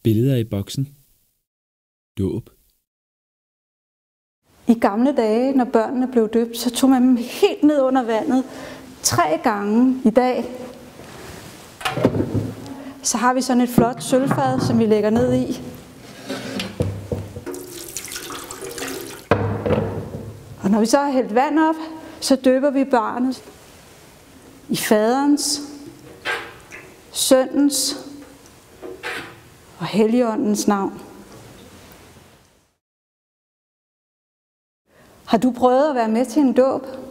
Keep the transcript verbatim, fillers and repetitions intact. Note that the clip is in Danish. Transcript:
Billeder i boksen. Dåb. I gamle dage, når børnene blev døbt, så tog man dem helt ned under vandet tre gange. I dag så har vi sådan et flot sølvfad, som vi lægger ned i. Og når vi så har hældt vand op, så døber vi barnet i faderens, søndens og Helligåndens navn. Har du prøvet at være med til en dåb?